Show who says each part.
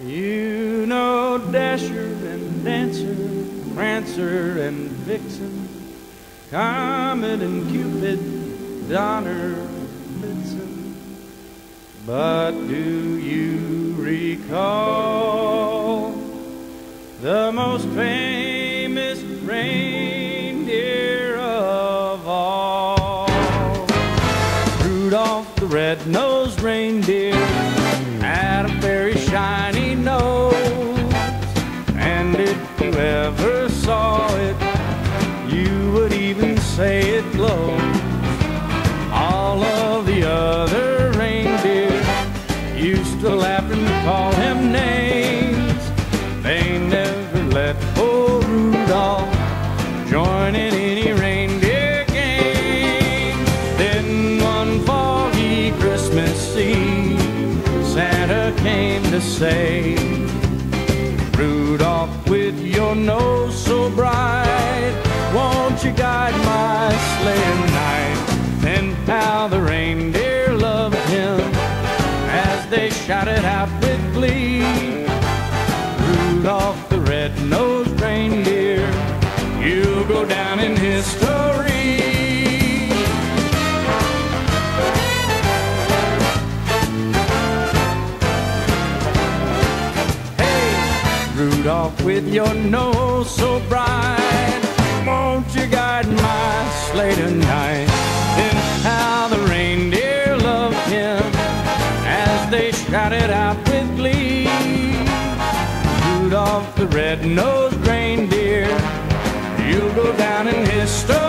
Speaker 1: You know Dasher and Dancer, Prancer and Vixen, Comet and Cupid, Donner and Blitzen. But do you recall the most famous reindeer of all? Rudolph the red-nosed reindeer had a very shiny nose, and if you ever saw it, you would even say it glowed. All of the other reindeer used to laugh and call him names. They never let old Rudolph join in any reindeer game. Then one foggy Christmas Eve, Santa came to say, Rudolph, with your nose so bright, won't you guide my sleigh tonight? And how the reindeer loved him as they shouted out with glee, Rudolph the red-nosed reindeer, you'll go down in history. Rudolph, with your nose so bright, won't you guide my sleigh tonight? And how the reindeer loved him as they shouted out with glee, Rudolph the red-nosed reindeer, you'll go down in history.